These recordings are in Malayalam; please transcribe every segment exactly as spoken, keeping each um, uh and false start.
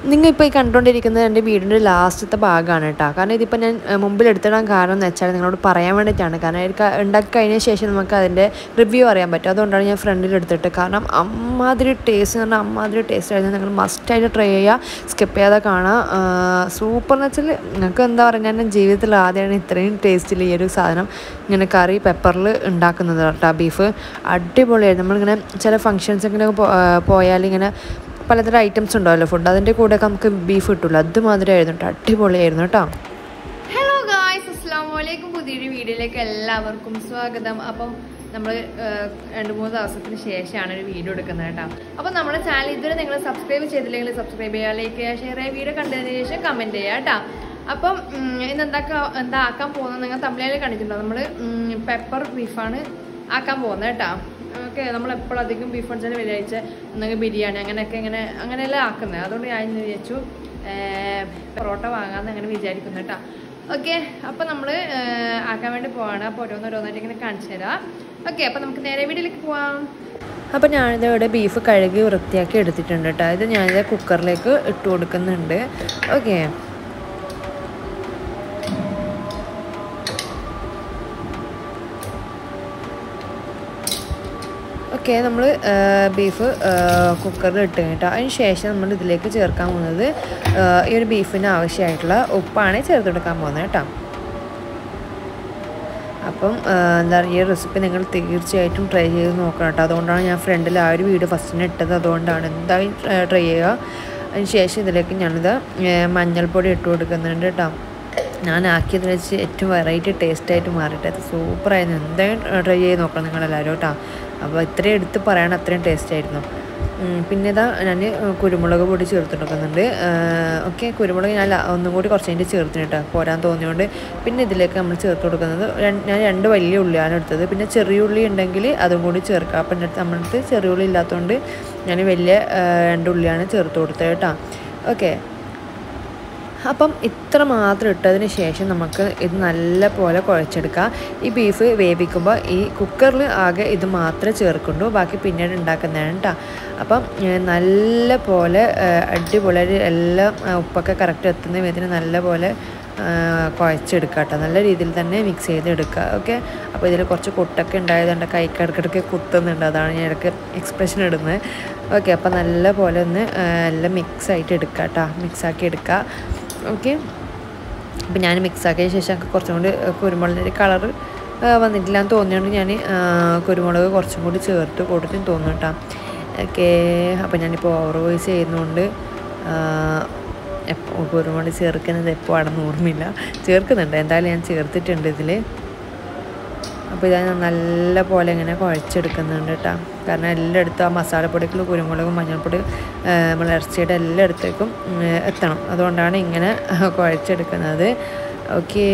നിങ്ങൾ ഇപ്പോൾ ഈ കണ്ടുകൊണ്ടിരിക്കുന്നത് എൻ്റെ വീടിൻ്റെ ലാസ്റ്റത്തെ ഭാഗമാണ് കേട്ടോ. കാരണം ഇതിപ്പോൾ ഞാൻ മുമ്പിൽ എടുത്തിടാൻ കാരണം എന്ന് വെച്ചാൽ നിങ്ങളോട് പറയാൻ വേണ്ടിയിട്ടാണ്. കാരണം എനിക്ക് ഉണ്ടാക്കി കഴിഞ്ഞ ശേഷം നമുക്ക് അതിൻ്റെ റിവ്യൂ അറിയാൻ പറ്റും. അതുകൊണ്ടാണ് ഞാൻ ഫ്രണ്ടിൽ എടുത്തിട്ട്. കാരണം അമ്മാതിരി ടേസ്റ്റ് എന്ന് പറഞ്ഞാൽ അമ്മാതിരി ടേസ്റ്റ് ആയിരുന്നു. നിങ്ങൾ മസ്റ്റായിട്ട് ട്രൈ ചെയ്യുക, സ്കിപ്പ് ചെയ്യാതെ കാണാം. സൂപ്പർ എന്ന് വെച്ചാൽ നിങ്ങൾക്ക് എന്താ പറയുക, ഞാൻ ജീവിതത്തിൽ ആദ്യമാണ് ഇത്രയും ടേസ്റ്റിൽ ഈ ഒരു സാധനം ഇങ്ങനെ കറി പെപ്പറിൽ ഉണ്ടാക്കുന്നത് കേട്ടോ. ബീഫ് അടിപൊളിയായിരുന്നു. നമ്മളിങ്ങനെ ചില ഫങ്ഷൻസൊക്കെ പോയാൽ ഇങ്ങനെ പലതരം ഐറ്റംസ് ഉണ്ടാവല്ലോ ഫുഡ്, അതിൻ്റെ കൂടെയൊക്കെ നമുക്ക് ബീഫ് കിട്ടില്ല. അതുമാതിരി ആയിരുന്നു കേട്ടോ, അടിപൊളിയായിരുന്നു കേട്ടോ. ഹലോ ഗായ്സ്, അസ്സലാമു അലൈക്കും. പുതിയൊരു വീഡിയോയിലേക്ക് എല്ലാവർക്കും സ്വാഗതം. അപ്പം നമ്മൾ രണ്ട് മൂന്ന് ദിവസത്തിന് ശേഷമാണ് ഒരു വീഡിയോ എടുക്കുന്നത് കേട്ടോ. അപ്പം നമ്മുടെ ചാനൽ ഇതുവരെ നിങ്ങൾ സബ്സ്ക്രൈബ് ചെയ്തില്ലെങ്കിൽ സബ്സ്ക്രൈബ് ചെയ്യുക, ലൈക്ക് ചെയ്യുക, ഷെയർ ചെയ്യുക, വീഡിയോ കണ്ടതിന് ശേഷം കമൻറ്റ് ചെയ്യുക കേട്ടോ. അപ്പം ഇന്ന് എന്താക്കാ എന്താ ആക്കാൻ പോകുന്നത് നിങ്ങൾ തമിഴിൽ കണ്ടിട്ടുണ്ടോ? നമ്മൾ പെപ്പർ ബീഫാണ് ആക്കാൻ പോകുന്നത് കേട്ടോ. ഓക്കെ, നമ്മളെപ്പോഴും അധികം ബീഫ് അടിച്ചാൽ വെള്ളിയാഴ്ച ഒന്നെങ്കിൽ ബിരിയാണി അങ്ങനെയൊക്കെ ഇങ്ങനെ അങ്ങനെയല്ല ആക്കുന്നത്. അതുകൊണ്ട് ഞാൻ ഇന്ന് വിചാരിച്ചു പൊറോട്ട വാങ്ങാമെന്ന് അങ്ങനെ വിചാരിക്കുന്നു കേട്ടോ. ഓക്കെ, അപ്പോൾ നമ്മൾ ആക്കാൻ വേണ്ടി പോവാണ്. അപ്പോൾ ഓരോന്നോരോന്നായിട്ട് ഇങ്ങനെ കാണിച്ചു തരാം. ഓക്കെ, അപ്പോൾ നമുക്ക് നേരെ വീട്ടിലേക്ക് പോവാം. അപ്പോൾ ഞാനിതവിടെ ബീഫ് കഴുകി വൃത്തിയാക്കി എടുത്തിട്ടുണ്ട് കേട്ടോ. ഇത് ഞാനിത് കുക്കറിലേക്ക് ഇട്ട് കൊടുക്കുന്നുണ്ട്. ഓക്കെ, ഓക്കെ നമ്മൾ ബീഫ് കുക്കറിൽ ഇട്ട് കേട്ടോ. അതിന് ശേഷം നമ്മൾ ഇതിലേക്ക് ചേർക്കാൻ പോകുന്നത് ഈ ഒരു ബീഫിന് ആവശ്യമായിട്ടുള്ള ഉപ്പാണ് ചേർത്ത് കൊടുക്കാൻ പോകുന്നത് കേട്ടോ. അപ്പം എന്താ പറയുക, ഈ റെസിപ്പി നിങ്ങൾ തീർച്ചയായിട്ടും ട്രൈ ചെയ്ത് നോക്കണം കേട്ടോ. അതുകൊണ്ടാണ് ഞാൻ ഫ്രണ്ടിൽ ആ ഒരു വീഡിയോ ഫസ്റ്റിന് ഇട്ടത്. അതുകൊണ്ടാണ് എന്തായാലും ട്രൈ ചെയ്യുക. അതിന് ശേഷം ഇതിലേക്ക് ഞാനിത് മഞ്ഞൾപ്പൊടി ഇട്ട് കൊടുക്കുന്നുണ്ട് കേട്ടോ. ഞാൻ ആക്കിയതിൽ വെച്ച് ഏറ്റവും വെറൈറ്റി ടേസ്റ്റായിട്ട് മാറിയിട്ട് അത് സൂപ്പറായിരുന്നു. എന്തായാലും ട്രൈ ചെയ്ത് നോക്കണം നിങ്ങളെല്ലാവരും കേട്ടോ. അപ്പോൾ ഇത്രയും എടുത്ത് പറയണം, അത്രയും ടേസ്റ്റായിരുന്നു. പിന്നെ ഇതാ ഞാൻ കുരുമുളക് പൊടി ചേർത്ത് കൊടുക്കുന്നുണ്ട്. ഓക്കെ, കുരുമുളക് ഞാൻ ഒന്നും കൂടി കുറച്ച് കഴിഞ്ഞ് ചേർത്തിന് കേട്ടോ, പോരാൻ തോന്നിയോണ്ട്. പിന്നെ ഇതിലേക്ക് നമ്മൾ ചേർത്ത് കൊടുക്കുന്നത് ഞാൻ രണ്ട് വലിയ ഉള്ളിയാണ് എടുത്തത്. പിന്നെ ചെറിയ ഉള്ളി ഉണ്ടെങ്കിൽ അതും കൂടി ചേർക്കാം. അപ്പം എൻ്റെ അടുത്ത് നമ്മളടുത്ത് ചെറിയ ഉള്ളി ഇല്ലാത്തതുകൊണ്ട് ഞാൻ വലിയ രണ്ട് ഉള്ളിയാണ് ചേർത്ത് കൊടുത്തത് കേട്ടോ. ഓക്കെ, അപ്പം ഇത്ര മാത്രം ഇട്ടതിന് ശേഷം നമുക്ക് ഇത് നല്ല പോലെ കുഴച്ചെടുക്കാം. ഈ ബീഫ് വേവിക്കുമ്പോൾ ഈ കുക്കറിൽ ആകെ ഇത് മാത്രമേ ചേർക്കുള്ളൂ, ബാക്കി പിന്നീട് ഉണ്ടാക്കുന്നതാണ് കേട്ടോ. അപ്പം നല്ല പോലെ അടിപൊളി എല്ലാം ഉപ്പൊക്കെ കറക്റ്റ് എത്തുന്ന വിധത്തിന് നല്ല പോലെ കുഴച്ചെടുക്കുക കേട്ടോ. നല്ല രീതിയിൽ തന്നെ മിക്സ് ചെയ്തെടുക്കുക. ഓക്കെ, അപ്പോൾ ഇതിൽ കുറച്ച് കുട്ടൊക്കെ ഉണ്ടായതുകൊണ്ട് കൈക്കിടക്കിടക്ക് കുത്തുന്നുണ്ട്, അതാണ് ഞാൻ ഇടയ്ക്ക് എക്സ്പ്രഷൻ ഇടുന്നത്. ഓക്കെ, അപ്പോൾ നല്ല പോലെ ഒന്ന് എല്ലാം മിക്സായിട്ട് എടുക്കുക കേട്ടോ, മിക്സാക്കി എടുക്കുക. ഓക്കെ, അപ്പോൾ ഞാൻ മിക്സാക്കിയ ശേഷം കുറച്ചും കൂടി കുരുമുളകിൻ്റെ കളറ് വന്നിട്ടില്ല എന്ന് തോന്നിയോണ്ട് ഞാൻ കുരുമുളക് കുറച്ചും കൂടി ചേർത്ത് കൊടുത്തെന്ന് തോന്നുന്നു കേട്ടോ. ഓക്കെ, അപ്പോൾ ഞാനിപ്പോൾ ഓവർ വോയിസ് ചെയ്യുന്നതുകൊണ്ട് എപ്പോൾ കുരുമുളക് ചേർക്കുന്നത് എപ്പോൾ ആണെന്ന് ഓർമ്മയില്ല. ചേർക്കുന്നുണ്ട്, എന്തായാലും ഞാൻ ചേർത്തിട്ടുണ്ട് ഇതിൽ. അപ്പോൾ ഇത് നല്ല പോലെ ഇങ്ങനെ കുഴച്ചെടുക്കുന്നുണ്ട് കേട്ടോ. കാരണം എല്ലായിടത്തും ആ മസാലപ്പൊടിക്കുള്ള കുരുമുളകും മഞ്ഞൾപ്പൊടി നമ്മൾ ഇറച്ചിയുടെ എല്ലായിടത്തേക്കും എത്തണം. അതുകൊണ്ടാണ് ഇങ്ങനെ കുഴച്ചെടുക്കുന്നത്. ഓക്കെ,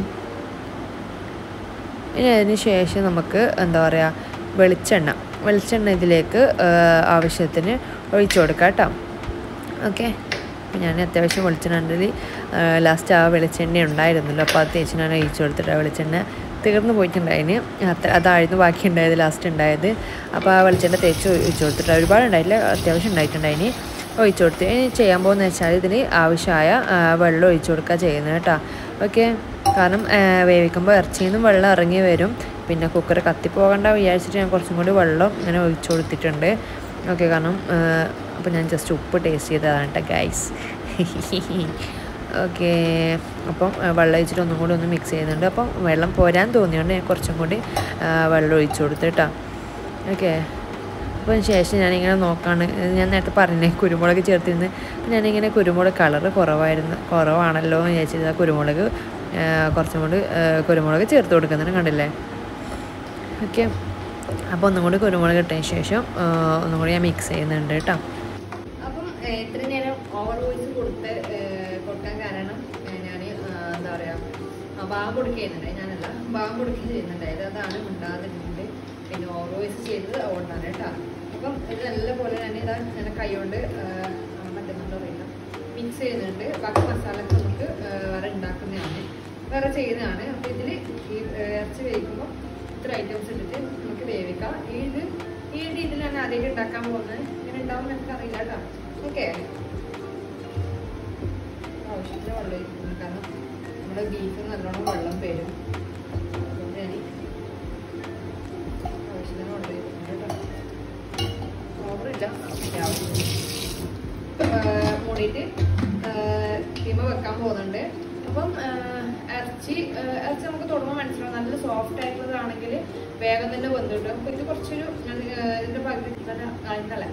ഇനി അതിന് ശേഷം നമുക്ക് എന്താ പറയുക, വെളിച്ചെണ്ണ വെളിച്ചെണ്ണ ഇതിലേക്ക് ആവശ്യത്തിന് ഒഴിച്ചു കൊടുക്കാം കേട്ടോ. ഓക്കെ, അപ്പോൾ ഞാൻ അത്യാവശ്യം വെളിച്ചെണ്ണ ലാസ്റ്റ് ആ വെളിച്ചെണ്ണ ഉണ്ടായിരുന്നല്ലോ, അപ്പോൾ അത് തേച്ച് ഞാൻ ഒഴിച്ചു കൊടുത്തിട്ട് ആ വെളിച്ചെണ്ണ തീർന്നു പോയിട്ടുണ്ടായിന്. അത്ര അതായിരുന്നു ബാക്കി ഉണ്ടായത് ലാസ്റ്റ് ഉണ്ടായത്. അപ്പോൾ ആ വെളിച്ചെണ്ണ തേച്ച് ഒഴിച്ചു കൊടുത്തിട്ട് ഒരുപാട് ഉണ്ടായില്ല, അത്യാവശ്യം ഉണ്ടായിട്ടുണ്ടായിന്. ഒഴിച്ചു കൊടുത്ത് ഇനി ചെയ്യാൻ പോകുന്നത് വെച്ചാൽ ഇതിന് ആവശ്യമായ വെള്ളം ഒഴിച്ചു കൊടുക്കുക ചെയ്യുന്നത് കേട്ടോ. ഓക്കെ, കാരണം വേവിക്കുമ്പോൾ ഇറച്ചിയിൽ നിന്നും വെള്ളം ഇറങ്ങി വരും. പിന്നെ കുക്കർ കത്തിപ്പോകണ്ട വിചാരിച്ചിട്ട് ഞാൻ കുറച്ചും കൂടി വെള്ളം ഇങ്ങനെ ഒഴിച്ചു കൊടുത്തിട്ടുണ്ട്. ഓക്കെ, കാരണം അപ്പോൾ ഞാൻ ജസ്റ്റ് ഉപ്പ് ടേസ്റ്റ് ചെയ്തതാണ് കേട്ടോ ഗൈസ്. ഓക്കെ, അപ്പം വെള്ളം ഒഴിച്ചിട്ട് ഒന്നും കൂടി ഒന്ന് മിക്സ് ചെയ്യുന്നുണ്ട്. അപ്പം വെള്ളം പോരാൻ തോന്നിയോണ്ട് ഞാൻ കുറച്ചും കൂടി വെള്ളം ഒഴിച്ചു കൊടുത്തു കേട്ടോ. ഓക്കെ, അപ്പോൾ അതിന് ശേഷം ഞാനിങ്ങനെ നോക്കാണ്, ഞാൻ നേരത്തെ പറഞ്ഞേ കുരുമുളക് ചേർത്തിരുന്ന്. അപ്പം ഞാനിങ്ങനെ കുരുമുളക് കളറ് കുറവായിരുന്നു കുറവാണല്ലോ എന്ന് വിചാരിച്ചത് ആ കുരുമുളക് കുറച്ചും കൂടി കുരുമുളക് ചേർത്ത് കൊടുക്കുന്നുണ്ട്, കണ്ടില്ലേ. ഓക്കെ, അപ്പോൾ ഒന്നും കൂടി കുരുമുളക് ഇട്ടതിന് ശേഷം ഒന്നും കൂടി ഞാൻ മിക്സ് ചെയ്യുന്നുണ്ട് കേട്ടോ. അപ്പം ഇത്ര നേരം ഓവർ വോയിസ് കൊടുത്ത് കൊടുക്കാൻ കാരണം ഞാൻ എന്താ പറയുക, ഭാഗം കൊടുക്കുന്നുണ്ടായി. ഞാനല്ല ഭാഗം കൊടുക്കുക ചെയ്യുന്നുണ്ടായത്, അതാണ് ഉണ്ടാകുന്നുണ്ട്. പിന്നെ ഓവർ വോയിസ് ചെയ്തത് അതുകൊണ്ടാണ് കേട്ടോ. അപ്പം ഇത് നല്ലപോലെ തന്നെ ഇതാ ഞാൻ കൈ കൊണ്ട് മറ്റൊന്നും അറിയില്ല മിക്സ് ചെയ്യുന്നുണ്ട്. ബാക്കി മസാലയൊക്കെ നമുക്ക് വേറെ ഉണ്ടാക്കുന്നതാണ്, വേറെ ചെയ്യുന്നതാണ്. അപ്പോൾ ഇതിൽ ഈ ഇറച്ചി വേവിക്കുമ്പോൾ ഇത്ര ഐറ്റംസ് ഇട്ടിട്ട് നമുക്ക് വേവിക്കാം. ഇത് ഈ ഇതിൽ ഞാൻ ആദ്യം ഉണ്ടാക്കാൻ പോകുന്നത് ഇങ്ങനെ ഉണ്ടാവും, എനിക്ക് അറിയില്ല കേട്ടോ. ഓക്കെ, വെള്ളം ഒഴിക്കുന്നത്. കാരണം നമ്മുടെ ബീഫ് നല്ലോണം വെള്ളം വരും. അതുകൊണ്ട് ഞാൻ ആവശ്യത്തിന് വെള്ളം ഒഴിക്കുന്നുണ്ട് കേട്ടോ. ഓവറില്ല, അത്യാവശ്യം മൂടിയിട്ട് തീമ വെക്കാൻ പോകുന്നുണ്ട്. അപ്പം ഇറച്ചി ഇറച്ചി നമുക്ക് തുടങ്ങുമ്പോൾ മനസ്സിലാവും നല്ല സോഫ്റ്റ് ആയിട്ടുള്ളതാണെങ്കിൽ വേഗം തന്നെ വന്നിട്ട് നമുക്ക് ഇത് കുറച്ചൊരു ഇതിൻ്റെ പകുതി കഴിഞ്ഞല്ലേ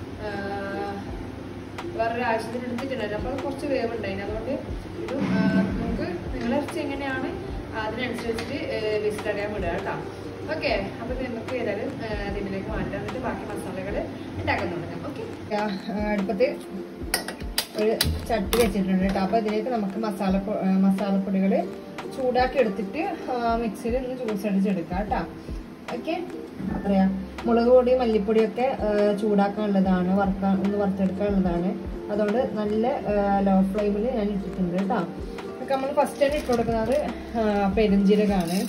വേറൊരു ആവശ്യത്തിന് എടുത്തിട്ടുണ്ടായിരുന്നു. അപ്പോൾ അത് കുറച്ച് വേവുണ്ടായിരുന്നു. അതുകൊണ്ട് ഇത് നമുക്ക് നിങ്ങളുടെ ഇറച്ചി എങ്ങനെയാണ് അതിനനുസരിച്ചിട്ട് വിസിലറിയാൻ വിടുക കേട്ടോ. ഓക്കെ, അപ്പോൾ നമുക്ക് ഏതായാലും ഇതിലേക്ക് മാറ്റാൻ എന്നിട്ട് ബാക്കി മസാലകൾ ഉണ്ടാക്കാൻ തുടങ്ങാം. ഓക്കെ, അടുപ്പത്ത് ഒരു ചട്ടി വെച്ചിട്ടുണ്ട് കേട്ടോ. അപ്പോൾ ഇതിലേക്ക് നമുക്ക് മസാല മസാലപ്പൊടികൾ ചൂടാക്കി എടുത്തിട്ട് മിക്സിയിൽ ഒന്ന് ജ്യൂസ് അടിച്ചെടുക്കാം കേട്ടോ. ഓക്കെ, പറയാ മുളക് പൊടി മല്ലിപ്പൊടിയൊക്കെ ചൂടാക്കാനുള്ളതാണ്, വറുക്കാൻ ഒന്ന് വറുത്തെടുക്കാനുള്ളതാണ്. അതുകൊണ്ട് നല്ല ലോ ഫ്ലെയിമിൽ ഞാൻ ഇട്ടിട്ടുണ്ട് കേട്ടോ. ഒക്കെ നമ്മൾ ഫസ്റ്റ് തന്നെ ഇട്ട് കൊടുക്കുന്നത് പെരുംജീരകമാണ്.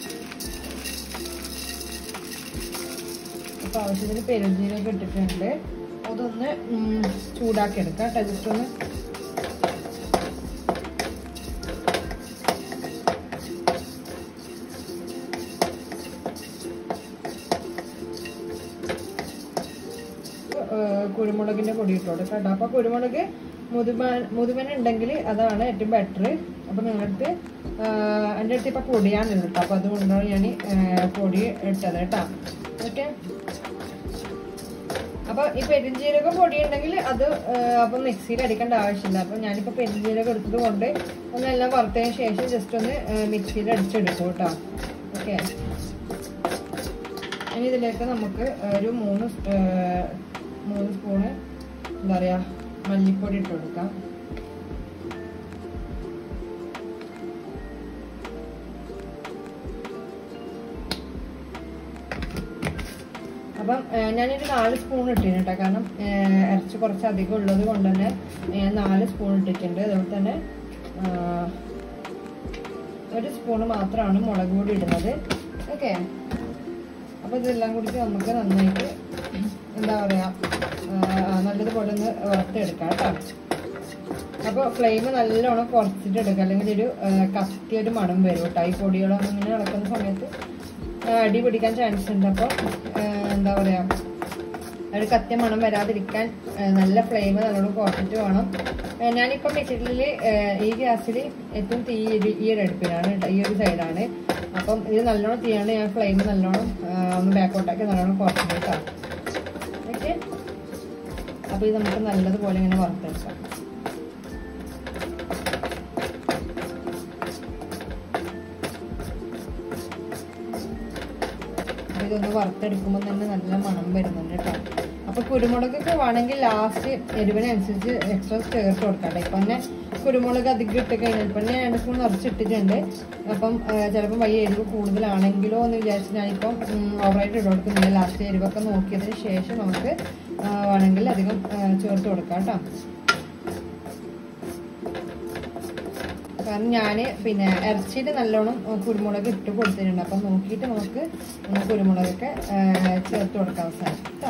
അപ്പോൾ ആവശ്യത്തിന് പെരുംജീരകം ഇട്ടിട്ടുണ്ട്. അതൊന്ന് ചൂടാക്കി എടുക്കാം കേട്ടോ. ജസ്റ്റ് ഒന്ന് കുരുമുളകിന്റെ പൊടി ഇട്ട് കൊടുക്കാം കേട്ടോ. അപ്പൊ കുരുമുളക് മുതുമ മുതുമന ഉണ്ടെങ്കിൽ അതാണ് ഏറ്റവും ബെറ്റർ. അപ്പൊ നിങ്ങളടുത്ത് എൻ്റെ അടുത്ത് ഇപ്പൊ പൊടിയാണ് കേട്ടോ. അപ്പൊ അതുകൊണ്ടാണ് ഞാൻ പൊടി ഇട്ടത് കേട്ടോ. ഓക്കെ, അപ്പൊ ഈ പെരുംജീരകം പൊടി ഉണ്ടെങ്കിൽ അത് അപ്പൊ മിക്സിയിൽ അടിക്കേണ്ട ആവശ്യമില്ല. അപ്പൊ ഞാനിപ്പോ പെരുംജീരകം എടുത്തത് കൊണ്ട് ഒന്നെല്ലാം വറുത്തതിന് ശേഷം ജസ്റ്റ് ഒന്ന് മിക്സിയിൽ അടിച്ചെടുക്കും കേട്ടോ. ഓക്കെ, ഇനി ഇതിലേക്ക് നമുക്ക് ഒരു മൂന്ന് മൂന്ന് സ്പൂണ് എന്താ പറയാ മല്ലിപ്പൊടി ഇട്ട് കൊടുക്കാം. അപ്പം ഞാനൊരു നാല് സ്പൂൺ ഇട്ടിരുന്നു കേട്ടോ. കാരണം ഇറച്ചി കുറച്ച് അധികം ഉള്ളത് കൊണ്ട് തന്നെ ഞാൻ നാല് സ്പൂൺ ഇട്ടിട്ടുണ്ട്. അതുപോലെ തന്നെ ഒരു സ്പൂണ് മാത്രമാണ് മുളക് പൊടി ഇടുന്നത്. ഓക്കെ, അപ്പോൾ ഇതെല്ലാം കൂടി നമുക്ക് നന്നായിട്ട് എന്താ പറയുക നല്ലതുപോലെ ഒന്ന് വറുത്തെടുക്കാം കേട്ടോ. അപ്പോൾ ഫ്ലെയിം നല്ലോണം കുറച്ചിട്ട് എടുക്കുക, അല്ലെങ്കിൽ ഒരു കത്തിയൊരു മണം വരും കേട്ടോ. ഈ പൊടികളൊന്നും ഇങ്ങനെ നടക്കുന്ന സമയത്ത് അടി പിടിക്കാൻ ചാൻസ് ഉണ്ട്. അപ്പോൾ എന്താ പറയുക ഒരു കത്തിയ മണം വരാതിരിക്കാൻ നല്ല ഫ്ലെയിം നല്ലോണം കുറച്ചിട്ട് വേണം. ഞാനിപ്പം വെച്ചിട്ടുള്ള ഈ ഗ്യാസിൽ ഏറ്റവും തീ ഈ ഒരു അടുപ്പിലാണ് കേട്ടോ, ഈ ഒരു സൈഡാണ്. അപ്പം ഇത് നല്ലോണം തീയാണ്. ഞാൻ ഫ്ലെയിം നല്ലോണം ഒന്ന് ബാക്കോട്ടാക്കി നല്ലോണം കുറച്ചിട്ട് കേട്ടോ. ഓക്കെ, അപ്പോൾ ഇത് നമുക്ക് നല്ലതുപോലെ ഇങ്ങനെ വറുത്തെടുക്കാം. ഇതൊന്ന് വറുത്തെടുക്കുമ്പോൾ തന്നെ നല്ല മണം വരുന്നുണ്ട് കേട്ടോ. അപ്പോൾ കുരുമുളകൊക്കെ വേണമെങ്കിൽ ലാസ്റ്റ് എരിവിനനുസരിച്ച് എക്സ്ട്രാ ചേർത്ത് കൊടുക്കാം. ഇപ്പം തന്നെ കുരുമുളക് അധികം ഇട്ട് കഴിഞ്ഞാൽ ഇപ്പം തന്നെ രണ്ട് സ്പൂൺ നിറച്ചിട്ടിട്ടുണ്ട്. അപ്പം ചിലപ്പം വലിയ എരിവ് കൂടുതലാണെങ്കിലോ എന്ന് വിചാരിച്ച് ഞാനിപ്പം ഓവറായിട്ട് ഇട്ട് കൊടുക്കുന്നില്ല. ലാസ്റ്റ് എരിവൊക്കെ നോക്കിയതിന് ശേഷം നമുക്ക് വേണമെങ്കിൽ അധികം ചേർത്ത് കൊടുക്കാം കേട്ടോ. കാരണം ഞാൻ പിന്നെ ഇറച്ചിയിൽ നല്ലോണം കുരുമുളക് ഇട്ട് കൊടുത്തിട്ടുണ്ട്. അപ്പം നോക്കിയിട്ട് നമുക്ക് കുരുമുളകൊക്കെ ചേർത്ത് കൊടുക്കാൻ സാധിക്കും കേട്ടോ.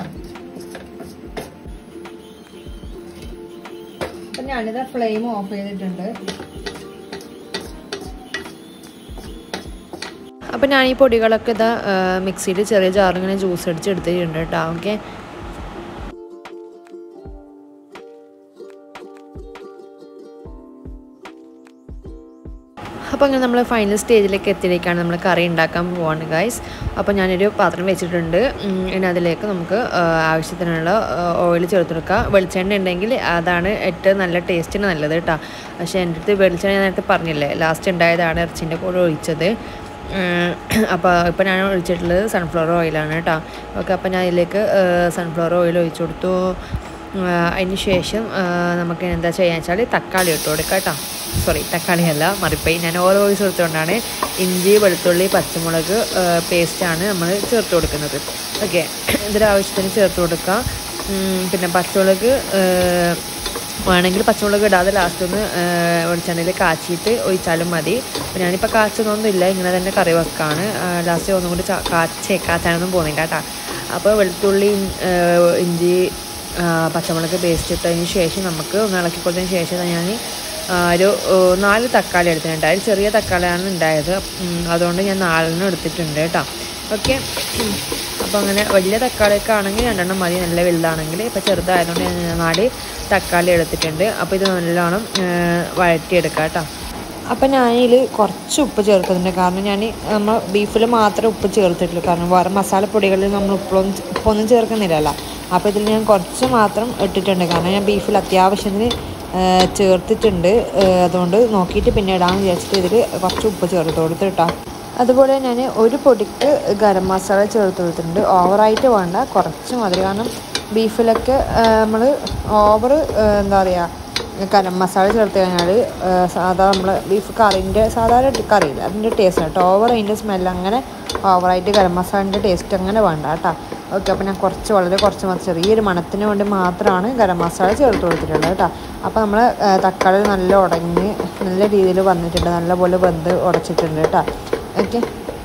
അപ്പം ഞാനിത് ഫ്ലെയിം ഓഫ് ചെയ്തിട്ടുണ്ട്. അപ്പം ഞാൻ ഈ പൊടികളൊക്കെ ഇതാ മിക്സിയിൽ ചെറിയ ജാറിങ്ങനെ ജ്യൂസ് അടിച്ച് എടുത്തിട്ടുണ്ട് കേട്ടോ. ഓക്കെ, അപ്പോൾ അങ്ങനെ നമ്മൾ ഫൈനൽ സ്റ്റേജിലേക്ക് എത്തിയിരിക്കുകയാണ്. നമ്മൾ കറി ഉണ്ടാക്കാൻ പോവാണ് ഗൈസ്. അപ്പോൾ ഞാനൊരു പാത്രം വെച്ചിട്ടുണ്ട്. ഇനി അതിലേക്ക് നമുക്ക് ആവശ്യത്തിനുള്ള ഓയിൽ ചേർത്തെടുക്കുക. വെളിച്ചെണ്ണ ഉണ്ടെങ്കിൽ അതാണ് ഏറ്റവും നല്ല ടേസ്റ്റിന് നല്ലത് കേട്ടോ. പക്ഷേ എൻ്റെ അടുത്ത് വെളിച്ചെണ്ണ ഞാൻ നേരത്തെ പറഞ്ഞില്ലേ, ലാസ്റ്റ് ഉണ്ടായതാണ് ഇറച്ചിൻ്റെ കൂടെ ഒഴിച്ചത്. അപ്പോൾ ഇപ്പോൾ ഞാൻ ഒഴിച്ചിട്ടുള്ളത് സൺഫ്ലവർ ഓയിലാണ് കേട്ടോ. ഓക്കെ, അപ്പോൾ ഞാൻ ഇതിലേക്ക് സൺഫ്ലവർ ഓയിൽ ഒഴിച്ചു കൊടുത്തു. അതിന് ശേഷം നമുക്ക് എന്താ ചെയ്യാന്ന് വെച്ചാൽ തക്കാളി ഇട്ട് കൊടുക്കാം കേട്ടോ. സോറി, തക്കാളി അല്ല, മറിപ്പോയി. ഞാൻ ഓരോ ഓയിൽ ചേർത്തുകൊണ്ടാണ്. ഇഞ്ചി വെളുത്തുള്ളി പച്ചമുളക് പേസ്റ്റാണ് നമ്മൾ ചേർത്ത് കൊടുക്കുന്നത്. ഓക്കെ, ഇതിലാവശ്യത്തിന് ചേർത്ത് കൊടുക്കുക. പിന്നെ പച്ചമുളക് വേണമെങ്കിൽ പച്ചമുളക് ഇടാതെ ലാസ്റ്റ് ഒന്ന് വെളിച്ചെണ്ണയിൽ കാച്ചിയിട്ട് ഒഴിച്ചാലും മതി. അപ്പോൾ ഞാനിപ്പോൾ കാച്ചൊന്നുമില്ല, ഇങ്ങനെ തന്നെ കറി വെക്കാണ്. ലാസ്റ്റ് ഒന്നും കൂടി കാച്ചേ കാച്ചാനൊന്നും പോകുന്നില്ല കേട്ടോ. അപ്പോൾ വെളുത്തുള്ളി ഇഞ്ചി പച്ചമുളക് പേസ്റ്റ് ഇട്ടതിന് ശേഷം നമുക്ക് ഒന്ന് ഇളക്കി കൊടുത്തതിന് ശേഷം ഞാൻ ഒരു നാല് തക്കാളി എടുത്തിട്ടുണ്ട്. അതിൽ ചെറിയ തക്കാളിയാണ് ഉണ്ടായത്, അതുകൊണ്ട് ഞാൻ നാലെണ്ണം എടുത്തിട്ടുണ്ട് കേട്ടോ. ഓക്കെ, അപ്പോൾ അങ്ങനെ വലിയ തക്കാളിയൊക്കെ ആണെങ്കിൽ രണ്ടെണ്ണം മതി, നല്ല വലുതാണെങ്കിൽ. ഇപ്പോൾ ചെറുതായതുകൊണ്ട് ഞാൻ നാല് തക്കാളി എടുത്തിട്ടുണ്ട്. അപ്പോൾ ഇത് നല്ലോണം വഴറ്റിയെടുക്കാം കേട്ടോ. അപ്പം ഞാനിതിൽ കുറച്ച് ഉപ്പ് ചേർക്കുന്നുണ്ട്, കാരണം ഞാൻ നമ്മൾ ബീഫിൽ മാത്രമേ ഉപ്പ് ചേർത്തിട്ടുള്ളൂ, കാരണം വേറെ മസാലപ്പൊടികളിൽ നമ്മൾ ഉപ്പൊന്നും ഉപ്പൊന്നും ചേർക്കുന്നില്ലല്ലോ. അപ്പോൾ ഇതിൽ ഞാൻ കുറച്ച് മാത്രം ഇട്ടിട്ടുണ്ട്, കാരണം ഞാൻ ബീഫിൽ അത്യാവശ്യത്തിന് ചേർത്തിട്ടുണ്ട്. അതുകൊണ്ട് നോക്കിയിട്ട് പിന്നെ ഇടാമെന്ന് വിചാരിച്ചിട്ട് ഇതിൽ കുറച്ച് ഉപ്പ് ചേർത്ത് കൊടുത്ത് കേട്ടോ. അതുപോലെ ഞാൻ ഒരു പൊടിക്ക് ഗരം മസാല ചേർത്ത് കൊടുത്തിട്ടുണ്ട്. ഓവറായിട്ട് വേണ്ട, കുറച്ച് മതി, കാരണം ബീഫിലൊക്കെ നമ്മൾ ഓവർ എന്താ പറയുക ഗരം മസാല ചേർത്ത് കഴിഞ്ഞാൽ സാധാ നമ്മൾ ബീഫ് കറീൻ്റെ സാധാരണ കറിയില്ല അതിൻ്റെ ടേസ്റ്റ് കേട്ടോ. ഓവർ അതിൻ്റെ സ്മെല്ല് അങ്ങനെ ഓവറായിട്ട് ഗരം മസാലേൻ്റെ ടേസ്റ്റ് അങ്ങനെ വേണ്ട കേട്ടോ. ഓക്കെ, അപ്പോൾ ഞാൻ കുറച്ച് വളരെ കുറച്ച് മാത്രം ചെറിയൊരു മണത്തിന് വേണ്ടി മാത്രമാണ് ഗരം മസാല ചേർത്ത് കൊടുത്തിട്ടുള്ളത് കേട്ടോ. അപ്പോൾ നമ്മൾ തക്കാളി നല്ല ഉടഞ്ഞ് നല്ല രീതിയിൽ വന്നിട്ടുണ്ട്, നല്ലപോലെ വെന്ത് ഉടച്ചിട്ടുണ്ട് കേട്ടോ. ഓക്കെ,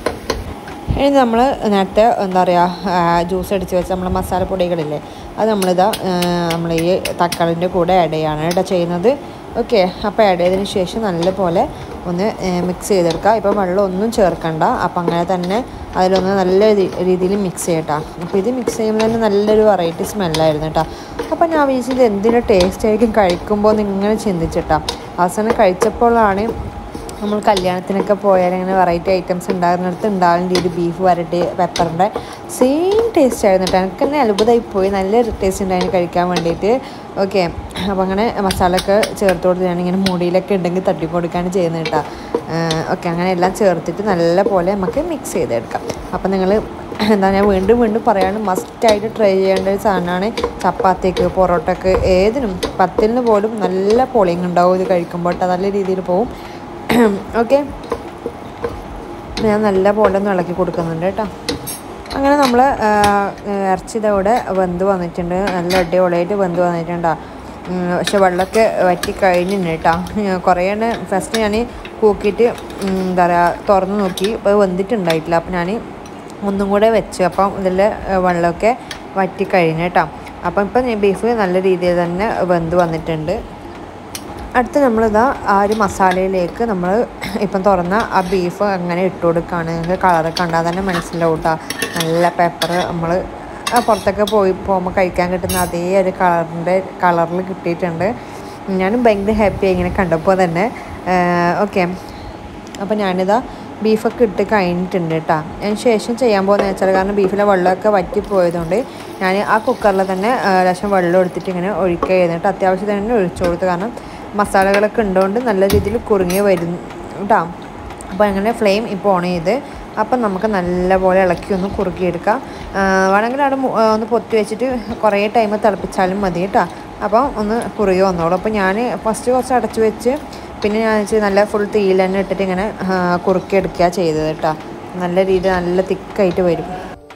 ഇനി നമ്മൾ നേരത്തെ എന്താ പറയുക ജ്യൂസ് അടിച്ച് വെച്ച നമ്മൾ മസാലപ്പൊടികളില്ലേ, അത് നമ്മളിതാ നമ്മൾ ഈ തക്കാളിൻ്റെ കൂടെ ആഡ് ചെയ്യാണ് കേട്ടോ ചെയ്യുന്നത്. ഓക്കെ, അപ്പോൾ ആഡ് ചെയ്തതിന് ശേഷം നല്ലപോലെ ഒന്ന് മിക്സ് ചെയ്തെടുക്കുക. ഇപ്പോൾ വെള്ളം ഒന്നും ചേർക്കണ്ട, അപ്പോൾ അങ്ങനെ തന്നെ അതിലൊന്ന് നല്ല രീതിയിൽ മിക്സ് ചെയ്യട്ടോ. അപ്പോൾ ഇത് മിക്സ് ചെയ്യുമ്പോൾ തന്നെ നല്ലൊരു വെറൈറ്റി സ്മെല്ലായിരുന്നു കേട്ടോ. അപ്പോൾ ഞാൻ വിചാരിച്ചത് എന്തിൻ്റെ ടേസ്റ്റ് ആയിരിക്കും കഴിക്കുമ്പോൾ എന്ന് ഇങ്ങനെ ചിന്തിച്ചിട്ടാ. അവസാനം കഴിച്ചപ്പോഴാണ് നമ്മൾ കല്യാണത്തിനൊക്കെ പോയാൽ ഇങ്ങനെ വെറൈറ്റി ഐറ്റംസ് ഉണ്ടാകുന്നിടത്ത് ഉണ്ടാകുന്ന രീതി ബീഫ് വരട്ടി പെപ്പറിൻ്റെ സെയിം ടേസ്റ്റ് ആയിരുന്നു കേട്ടോ. എനിക്ക് തന്നെ അത്ഭുതമായി പോയി, നല്ലൊരു ടേസ്റ്റ് ഉണ്ടായിരുന്നു കഴിക്കാൻ വേണ്ടിയിട്ട്. ഓക്കെ, അപ്പോൾ അങ്ങനെ മസാലയൊക്കെ ചേർത്ത് കൊടുത്ത് ഞാനിങ്ങനെ മുടിയിലൊക്കെ ഉണ്ടെങ്കിൽ തട്ടിക്കൊടുക്കുകയാണ് ചെയ്യുന്നത് കേട്ടോ. ഓക്കെ, അങ്ങനെ എല്ലാം ചേർത്തിട്ട് നല്ല പോലെ നമുക്ക് മിക്സ് ചെയ്തെടുക്കാം. അപ്പോൾ നിങ്ങൾ എന്താ ഞാൻ വീണ്ടും വീണ്ടും പറയാണ്, മസ്റ്റായിട്ട് ട്രൈ ചെയ്യേണ്ട ഒരു സാധനമാണ്. ചപ്പാത്തിക്ക് പൊറോട്ടക്ക് ഏതിനും പത്തിലിന് പോലും നല്ല പൊളിങ് ഉണ്ടാവും ഇത് കഴിക്കുമ്പോൾ കേട്ടോ, നല്ല രീതിയിൽ പോവും. ഓക്കെ, ഞാൻ നല്ല പോലെ ഒന്ന് ഇളക്കി കൊടുക്കുന്നുണ്ട് കേട്ടോ. അങ്ങനെ നമ്മൾ ഇറച്ചി ഇതവിടെ വെന്ത് വന്നിട്ടുണ്ട്, നല്ല അടിപൊളിയായിട്ട് വെന്ത് വന്നിട്ടുണ്ടോ. പക്ഷെ വെള്ളമൊക്കെ വറ്റി കഴിഞ്ഞിട്ടുണ്ട് കേട്ടോ. കുറേ എണ്ണം ഫസ്റ്റ് ഞാൻ കൂക്കിയിട്ട് എന്താ പറയുക തുറന്ന് നോക്കി, അപ്പോൾ വെന്തിട്ടുണ്ടായിട്ടില്ല. അപ്പോൾ ഞാൻ ഒന്നും കൂടെ വെച്ച്, അപ്പം ഇതിൽ വെള്ളമൊക്കെ വറ്റി കഴിഞ്ഞു കേട്ടോ. അപ്പം ഇപ്പം ബീഫ് നല്ല രീതിയിൽ തന്നെ വെന്ത് വന്നിട്ടുണ്ട്. അടുത്ത് നമ്മളിതാ ആ ഒരു മസാലയിലേക്ക് നമ്മൾ ഇപ്പം തുറന്ന ആ ബീഫ് അങ്ങനെ ഇട്ട് കൊടുക്കുകയാണ്. നിങ്ങൾക്ക് കളറൊക്കെ കണ്ടാൽ തന്നെ മനസ്സിലാവും കേട്ടോ. നല്ല പെപ്പർ നമ്മൾ പുറത്തൊക്കെ പോയി പോകുമ്പോൾ കഴിക്കാൻ കിട്ടുന്ന അതേ ഒരു കളറിൻ്റെ കളറിൽ കിട്ടിയിട്ടുണ്ട്. ഞാനും ഭയങ്കര ഹാപ്പിയായി ഇങ്ങനെ കണ്ടപ്പോൾ തന്നെ. ഓക്കെ, അപ്പോൾ ഞാനിതാ ബീഫൊക്കെ ഇട്ട് കഴിഞ്ഞിട്ടുണ്ട് കേട്ടോ. അതിന് ശേഷം ചെയ്യാൻ പോകുന്നത് വെച്ചാൽ, കാരണം ബീഫിലെ വെള്ളമൊക്കെ വറ്റിപ്പോയതുകൊണ്ട് ഞാൻ ആ കുക്കറിൽ തന്നെ ലേശം വെള്ളം എടുത്തിട്ട് ഇങ്ങനെ ഒഴിക്കുക ചെയ്തിട്ട് അത്യാവശ്യം തന്നെ ഒഴിച്ചു കൊടുത്തു, കാരണം മസാലകളൊക്കെ ഉണ്ടോണ്ട് നല്ല രീതിയിൽ കുറുങ്ങി വരും കേട്ടോ. അപ്പോൾ അങ്ങനെ ഫ്ലെയിം ഇപ്പോൾ ഓൺ ചെയ്ത് അപ്പം നമുക്ക് നല്ലപോലെ ഇളക്കി ഒന്ന് കുറുക്കിയെടുക്കാം. വേണമെങ്കിൽ അവിടെ ഒന്ന് പൊത്തി വെച്ചിട്ട് കുറേ ടൈം തിളപ്പിച്ചാലും മതി കേട്ടോ. അപ്പം ഒന്ന് കുറുകി വന്നോളൂ. അപ്പോൾ ഞാൻ ഫസ്റ്റ് കുറച്ച് അടച്ചു വെച്ച് പിന്നെ ഞാൻ വെച്ച് നല്ല ഫുൾ തീയിൽ തന്നെ ഇട്ടിട്ട് ഇങ്ങനെ കുറുക്കിയെടുക്കുക ചെയ്തത് കേട്ടോ. നല്ല രീതിയിൽ നല്ല തിക്കായിട്ട് വരും.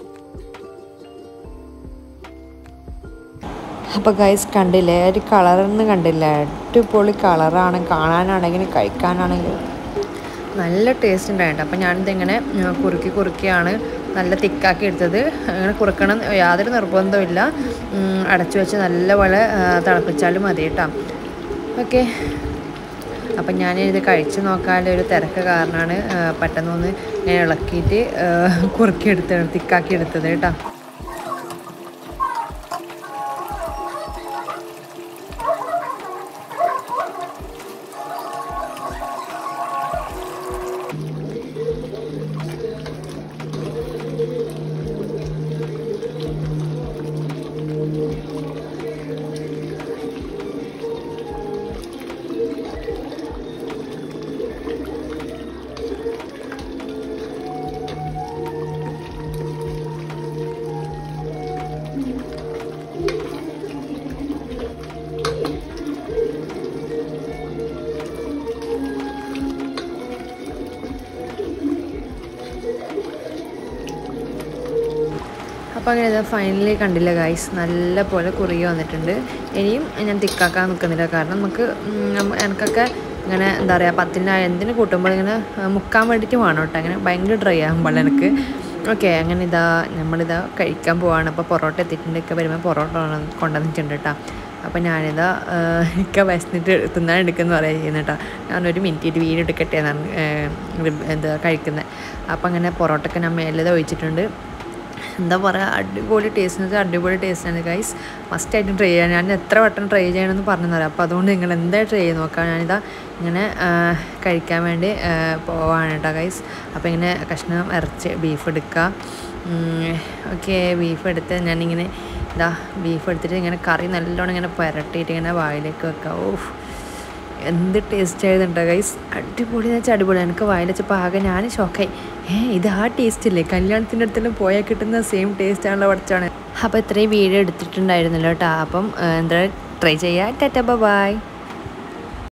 അപ്പോൾ ഗൈസ് കണ്ടില്ലേ, ഒരു കളറൊന്നും കണ്ടില്ല, അടിപൊളി കളറാണ്, കാണാനാണെങ്കിലും കഴിക്കാനാണെങ്കിലും നല്ല ടേസ്റ്റ് ഉണ്ടായിട്ടുണ്ട്. അപ്പോൾ ഞാനിതിങ്ങനെ കുറുക്കി കുറുക്കിയാണ് നല്ല തിക്കാക്കി എടുത്തത്. അങ്ങനെ കുറുക്കണം യാതൊരു നിർബന്ധമില്ല, അടച്ചു വെച്ച് നല്ലപോലെ തിളപ്പിച്ചാലും മതി കേട്ടോ. ഓക്കെ, അപ്പം ഞാനിത് കഴിച്ച് നോക്കാനൊരു തിരക്ക് കാരണമാണ് പെട്ടെന്നൊന്ന് ഞാൻ ഇളക്കിയിട്ട് കുറുക്കിയെടുത്ത് തിക്കാക്കി എടുത്തത് കേട്ടോ. അപ്പോൾ അങ്ങനെ ഇത് ഫൈനലി കണ്ടില്ല ഗൈസ്, നല്ല പോലെ കുറുകി വന്നിട്ടുണ്ട്. ഇനിയും ഞാൻ തിക്കാക്കാൻ നിൽക്കുന്നില്ല, കാരണം നമുക്ക് എനിക്കൊക്കെ ഇങ്ങനെ എന്താ പറയുക പത്തിന് എന്തിന് കൂട്ടുമ്പോൾ ഇങ്ങനെ മുക്കാൻ വേണ്ടിയിട്ട് വേണം കേട്ടോ. അങ്ങനെ ഭയങ്കര ഡ്രൈ ആകുമ്പോൾ എനിക്ക്. ഓക്കെ, അങ്ങനെ ഇതാ നമ്മളിതാ കഴിക്കാൻ പോവാണ്. അപ്പോൾ പൊറോട്ട എത്തിയിട്ടുണ്ട്, ഒക്കെ വരുമ്പോൾ പൊറോട്ട കൊണ്ടുവന്നിട്ടുണ്ട് കേട്ടോ. അപ്പോൾ ഞാനിതാ ഒക്കെ വിശന്നിട്ട് തിന്നാൻ എടുക്കുമെന്ന് പറയുന്നത് കേട്ടോ. ഞാനൊരു മിനിറ്റ് വീഡിയോ എടുക്കട്ടെ എന്നാണ് എന്താ കഴിക്കുന്നത്. അപ്പോൾ അങ്ങനെ പൊറോട്ടയൊക്കെ ഞാൻ മേലെ ഒഴിച്ചിട്ടുണ്ട്. എന്താ പറയുക, അടിപൊളി ടേസ്റ്റ് എന്ന് വെച്ചാൽ അടിപൊളി ടേസ്റ്റാണ് ഗൈസ്. മസ്റ്റായിട്ടും ട്രൈ ചെയ്യാൻ ഞാൻ എത്ര വട്ടം ട്രൈ ചെയ്യണമെന്ന് പറഞ്ഞു തരാം. അപ്പോൾ അതുകൊണ്ട് നിങ്ങൾ എന്തായാലും ട്രൈ ചെയ്ത് നോക്കാം. ഞാനിതാ ഇങ്ങനെ കഴിക്കാൻ വേണ്ടി പോവാണ് കേട്ടോ ഗൈസ്. അപ്പോൾ ഇങ്ങനെ കഷ്ണം ഇറച്ചി ബീഫ് എടുക്കുക. ഓക്കെ, ബീഫ് എടുത്ത് ഞാനിങ്ങനെ ഇതാ ബീഫ് എടുത്തിട്ട് ഇങ്ങനെ കറി നല്ലോണം ഇങ്ങനെ പുരട്ടിയിട്ട് ഇങ്ങനെ വായിലേക്ക് വെക്കുക. ഓഹ്, എന്ത് ടേസ്റ്റ് ആയതുണ്ടോ ഗൈസ്, അടിപൊളി എന്ന് വെച്ചാൽ അടിപൊളി. എനിക്ക് വായിൽ വെച്ചപ്പോൾ ആകെ ഞാൻ ഷോക്കായി. ഏ ഇത് ആ ടേസ്റ്റ് ഇല്ലേ, കല്യാണത്തിൻ്റെ അടുത്തെല്ലാം പോയാൽ കിട്ടുന്ന സെയിം ടേസ്റ്റ് ആണല്ലോ പഠിച്ചാണ്. അപ്പോൾ ഇത്രയും വീഡിയോ എടുത്തിട്ടുണ്ടായിരുന്നല്ലോ കേട്ടോ. അപ്പം എന്താ ട്രൈ ചെയ്യുക. Tata by.